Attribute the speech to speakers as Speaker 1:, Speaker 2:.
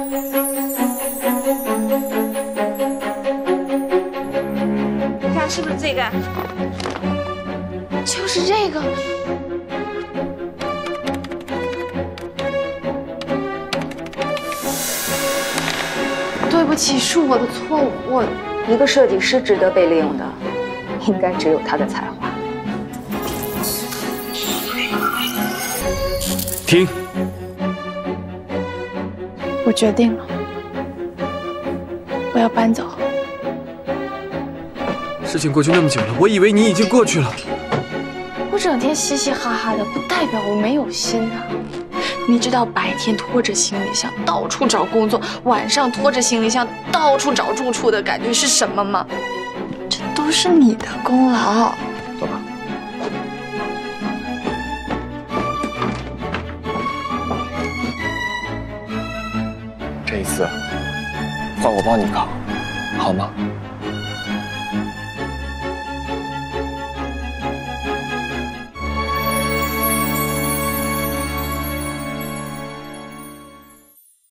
Speaker 1: 你看是不是这个？
Speaker 2: 就是这个。对不起，是我的错误。
Speaker 3: 一个设计师值得被利用的，应该只有他的才华。
Speaker 4: 停！
Speaker 2: 我决定了，我要搬走。
Speaker 4: 事情过去那么久了，我以为你已经过去了。
Speaker 2: 我整天嘻嘻哈哈的，不代表我没有心啊。你知道白天拖着行李箱到处找工作，晚上拖着行李箱到处找住处的感觉是什么吗？这都是你的功劳。
Speaker 4: 走吧。
Speaker 5: 这一次换我帮你扛，好吗？